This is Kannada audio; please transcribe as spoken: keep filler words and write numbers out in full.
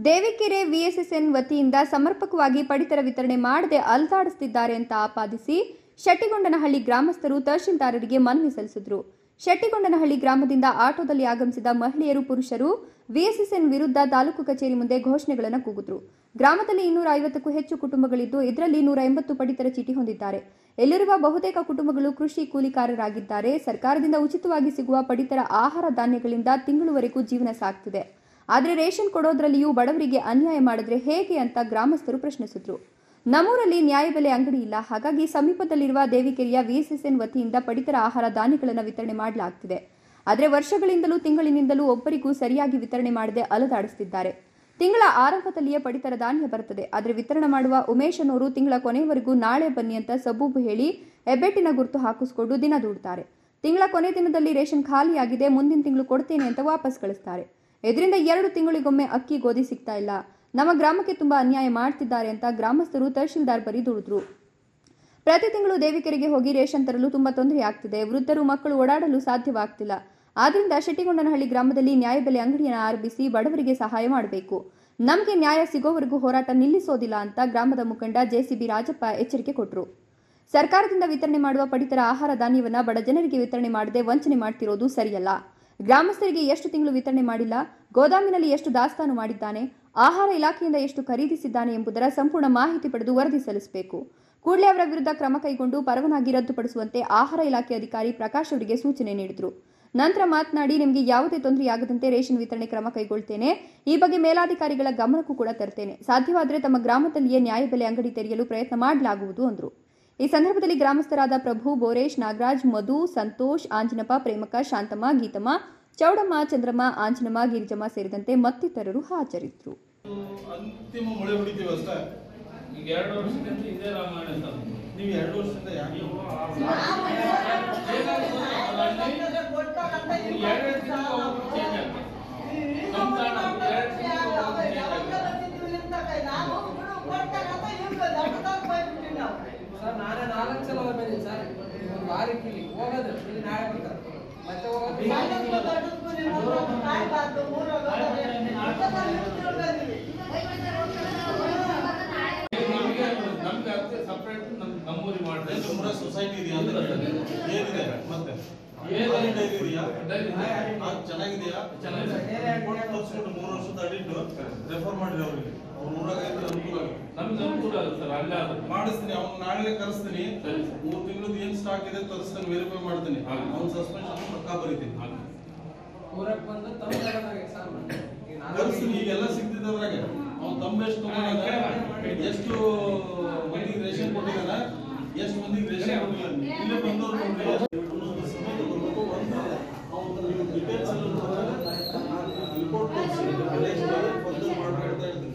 ದೇವಿಕೆರೆ ವಿಎಸ್ಎಸ್ಎನ್ ವತಿಯಿಂದ ಸಮರ್ಪಕವಾಗಿ ಪಡಿತರ ವಿತರಣೆ ಮಾಡದೆ ಅಲ್ದಾಡಿಸುತ್ತಿದ್ದಾರೆ ಅಂತ ಆಪಾದಿಸಿ ಶೆಟ್ಟಿಗೊಂಡನಹಳ್ಳಿ ಗ್ರಾಮಸ್ಥರು ತಹಶೀಲ್ದಾರರಿಗೆ ಮನವಿ ಸಲ್ಲಿಸಿದರು. ಶೆಟ್ಟಿಗೊಂಡನಹಳ್ಳಿ ಗ್ರಾಮದಿಂದ ಆಟೋದಲ್ಲಿ ಆಗಮಿಸಿದ ಮಹಿಳೆಯರು, ಪುರುಷರು ವಿಎಸ್ಎಸ್ಎನ್ ವಿರುದ್ಧ ತಾಲೂಕು ಕಚೇರಿ ಮುಂದೆ ಘೋಷಣೆಗಳನ್ನು ಕೂಗಿದ್ರು. ಗ್ರಾಮದಲ್ಲಿ ಇನ್ನೂರ ಐವತ್ತಕ್ಕೂ ಹೆಚ್ಚು ಕುಟುಂಬಗಳಿದ್ದು ಇದರಲ್ಲಿ ನೂರ ಎಂಬತ್ತು ಪಡಿತರ ಚೀಟಿ ಹೊಂದಿದ್ದಾರೆ. ಇಲ್ಲಿರುವ ಬಹುತೇಕ ಕುಟುಂಬಗಳು ಕೃಷಿ ಕೂಲಿಕಾರರಾಗಿದ್ದಾರೆ. ಸರ್ಕಾರದಿಂದ ಉಚಿತವಾಗಿ ಸಿಗುವ ಪಡಿತರ ಆಹಾರ ಧಾನ್ಯಗಳಿಂದ ತಿಂಗಳುವರೆಗೂ ಜೀವನ ಸಾಗ್ತಿದೆ. ಆದರೆ ರೇಷನ್ ಕೊಡೋದ್ರಲ್ಲಿಯೂ ಬಡವರಿಗೆ ಅನ್ಯಾಯ ಮಾಡಿದ್ರೆ ಹೇಗೆ ಅಂತ ಗ್ರಾಮಸ್ಥರು ಪ್ರಶ್ನಿಸಿದ್ರು. ನಮ್ಮೂರಲ್ಲಿ ನ್ಯಾಯಬೆಲೆ ಅಂಗಡಿ ಇಲ್ಲ, ಹಾಗಾಗಿ ಸಮೀಪದಲ್ಲಿರುವ ದೇವಿಕೆರೆಯ ವಿಎಸ್ಎಸ್ಎನ್ ವತಿಯಿಂದ ಪಡಿತರ ಆಹಾರ ಧಾನ್ಯಗಳನ್ನು ವಿತರಣೆ ಮಾಡಲಾಗ್ತಿದೆ. ಆದರೆ ವರ್ಷಗಳಿಂದಲೂ ತಿಂಗಳಿನಿಂದಲೂ ಒಬ್ಬರಿಗೂ ಸರಿಯಾಗಿ ವಿತರಣೆ ಮಾಡದೆ ಅಲದಾಡಿಸುತ್ತಿದ್ದಾರೆ. ತಿಂಗಳ ಆರಂಭದಲ್ಲಿಯೇ ಪಡಿತರ ಧಾನ್ಯ ಬರುತ್ತದೆ. ಆದರೆ ವಿತರಣೆ ಮಾಡುವ ಉಮೇಶ್ ಅನ್ನೋರು ತಿಂಗಳ ಕೊನೆಯವರೆಗೂ ನಾಳೆ ಬನ್ನಿ ಅಂತ ಸಬೂಬು ಹೇಳಿ ಹೆಬ್ಬೆಟ್ಟಿನ ಗುರುತು ಹಾಕಿಸ್ಕೊಂಡು ದಿನ ದೂಡ್ತಾರೆ. ತಿಂಗಳ ಕೊನೆ ದಿನದಲ್ಲಿ ರೇಷನ್ ಖಾಲಿಯಾಗಿದೆ, ಮುಂದಿನ ತಿಂಗಳು ಕೊಡ್ತೇನೆ ಅಂತ ವಾಪಸ್ ಕಳಿಸ್ತಾರೆ. ಇದರಿಂದ ಎರಡು ತಿಂಗಳಿಗೊಮ್ಮೆ ಅಕ್ಕಿ, ಗೋಧಿ ಸಿಗ್ತಾ ಇಲ್ಲ. ನಮ್ಮ ಗ್ರಾಮಕ್ಕೆ ತುಂಬಾ ಅನ್ಯಾಯ ಮಾಡ್ತಿದ್ದಾರೆ ಅಂತ ಗ್ರಾಮಸ್ಥರು ತಹಶೀಲ್ದಾರ್ ಬಳಿ ದೂಡಿದ್ರು. ಪ್ರತಿ ತಿಂಗಳು ದೇವಿಕೆರೆಗೆ ಹೋಗಿ ರೇಷನ್ ತರಲು ತುಂಬಾ ತೊಂದರೆ ಆಗ್ತಿದೆ. ವೃದ್ಧರು, ಮಕ್ಕಳು ಓಡಾಡಲು ಸಾಧ್ಯವಾಗ್ತಿಲ್ಲ. ಆದ್ರಿಂದ ಶೆಟ್ಟಿಗೊಂಡನಹಳ್ಳಿ ಗ್ರಾಮದಲ್ಲಿ ನ್ಯಾಯಬೆಲೆ ಅಂಗಡಿಯನ್ನು ಆರಂಭಿಸಿ ಬಡವರಿಗೆ ಸಹಾಯ ಮಾಡಬೇಕು. ನಮಗೆ ನ್ಯಾಯ ಸಿಗೋವರೆಗೂ ಹೋರಾಟ ನಿಲ್ಲಿಸೋದಿಲ್ಲ ಅಂತ ಗ್ರಾಮದ ಮುಖಂಡ ಜೆಸಿಬಿ ರಾಜಪ್ಪ ಎಚ್ಚರಿಕೆ ಕೊಟ್ಟರು. ಸರ್ಕಾರದಿಂದ ವಿತರಣೆ ಮಾಡುವ ಪಡಿತರ ಆಹಾರ ಧಾನ್ಯವನ್ನ ಬಡ ಜನರಿಗೆ ವಿತರಣೆ ಮಾಡದೆ ವಂಚನೆ ಮಾಡ್ತಿರೋದು ಸರಿಯಲ್ಲ. ಗ್ರಾಮಸ್ಥರಿಗೆ ಎಷ್ಟು ತಿಂಗಳು ವಿತರಣೆ ಮಾಡಿಲ್ಲ, ಗೋದಾಮಿನಲ್ಲಿ ಎಷ್ಟು ದಾಸ್ತಾನು ಮಾಡಿದ್ದಾನೆ, ಆಹಾರ ಇಲಾಖೆಯಿಂದ ಎಷ್ಟು ಖರೀದಿಸಿದ್ದಾನೆ ಎಂಬುದರ ಸಂಪೂರ್ಣ ಮಾಹಿತಿ ಪಡೆದು ವರದಿ ಸಲ್ಲಿಸಬೇಕು. ಕೂಡಲೇ ಅವರ ವಿರುದ್ಧ ಕ್ರಮ ಕೈಗೊಂಡು ಪರವಾನಗಿ ರದ್ದುಪಡಿಸುವಂತೆ ಆಹಾರ ಇಲಾಖೆ ಅಧಿಕಾರಿ ಪ್ರಕಾಶ್ ಅವರಿಗೆ ಸೂಚನೆ ನೀಡಿದರು. ನಂತರ ಮಾತನಾಡಿ, ನಿಮಗೆ ಯಾವುದೇ ತೊಂದರೆಯಾಗದಂತೆ ರೇಷನ್ ವಿತರಣೆ ಕ್ರಮ ಕೈಗೊಳ್ತೇನೆ. ಈ ಬಗ್ಗೆ ಮೇಲಾಧಿಕಾರಿಗಳ ಗಮನಕ್ಕೂ ಕೂಡ ತರ್ತೇನೆ. ಸಾಧ್ಯವಾದರೆ ತಮ್ಮ ಗ್ರಾಮದಲ್ಲಿಯೇ ನ್ಯಾಯಬೆಲೆ ಅಂಗಡಿ ತೆರೆಯಲು ಪ್ರಯತ್ನ ಮಾಡಲಾಗುವುದು ಎಂದರು. ಈ ಸಂದರ್ಭದಲ್ಲಿ ಗ್ರಾಮಸ್ಥರಾದ ಪ್ರಭು, ಬೋರೇಶ್, ನಾಗರಾಜ್, ಮಧು, ಸಂತೋಷ್, ಆಂಜನಪ್ಪ, ಪ್ರೇಮಕ, ಶಾಂತಮ್ಮ, ಗೀತಮ್ಮ, ಚೌಡಮ್ಮ, ಚಂದ್ರಮ್ಮ, ಆಂಜನಮ್ಮ, ಗಿರಿಜಮ್ಮ ಸೇರಿದಂತೆ ಮತ್ತಿತರರು ಹಾಜರಿದ್ದರು. ಅಂತಿಮ ಮಳೆ ಹೊಡಿತೀವಿ ಅಷ್ಟೇ. ಈಗ ಎರಡು ವರ್ಷದಿಂದ ಇದೇ ರಾಮಾಯಣ ಸರ್. ನೀವು ಎರಡು ವರ್ಷದಿಂದ ಯಾಕೆ ಸರ್ ನಾನೇ ನಾಲ್ಕು ಸಲ ಹೋಗ್ತೀನಿ ಸರ್. ಒಂದು ವಾರಕ್ಕೆ ಇಲ್ಲಿ ಹೋಗೋದು, ಇಲ್ಲಿ ನಾಳೆ ಬರ್ತಾರೆ ಮತ್ತೆ ಹೋಗೋದು. ನಮ್ಗೆ ಅದಕ್ಕೆ ಸಪ್ರೇಟ್ ನಮ್ಮೂರಿ ಮಾಡಿದ್ರೆ ಸುಮ್ಮನೆ ಸೊಸೈಟಿ ಇದೆಯಾ ಅಂತ ಏನಿದೆ ಮತ್ತೆ ಚೆನ್ನಾಗಿದೆಯಾ ಚೆನ್ನಾಗಿದೆ ಮೂರು ವರ್ಷದ ಅಡಿಟ್ಟು ರೆಫರ್ ಮಾಡಿರಿ ಅವ್ರಿಗೆ. ಅವ್ರು ಊರಾಗೈದ್ರೆ ಅನುಕೂಲ ನಮ್ಗೆ ಅನುಕೂಲ ಆಗುತ್ತೆ ಸರ್. ಅಲ್ಲೇ ಮಾಡಿಸ್ತೀನಿ, ಅವ್ನು ನಾಳೆ ಕರೆಸ್ತೀನಿ. ಮೂರು ತಿಂಗಳದ್ದು ಏನ್ ಸ್ಟಾಕ್ ಇದೆ ತರಿಸ್ತಾನೆ, ವೆರಿಫೈ ಮಾಡ್ತೀನಿ. ಅವ್ನು ಸಸ್ಪೆನ್ಷನ್ ಪಕ್ಕಾ ಬರೀತೀನಿ. ಊರಕ್ಕೆ ಬಂದು ಕರೆಸ್ತೀನಿ. ಈಗೆಲ್ಲ ಸಿಗ್ತಿದ್ದದ್ರಾಗೆ ಅವ್ನು ತಮ್ಮ ಎಷ್ಟು ತಗೊಂಡಾಗ ಎಷ್ಟು ಮಂದಿಗೆ ರೇಷನ್ ಕೊಟ್ಟಿದ್ದಾನ, ಎಷ್ಟು ಮಂದಿಗೆ ರೇಷನ್ ಕೊಟ್ಟಿಲ್ಲ, ಇಲ್ಲೇ ಬಂದವ್ರು ನೋಡ್ರಿ. ಡಿಟೇಲ್ಸ್ ರಿಪೋರ್ಟ್ ಮಾಡ್ತಾ ಇರ್ತೀನಿ.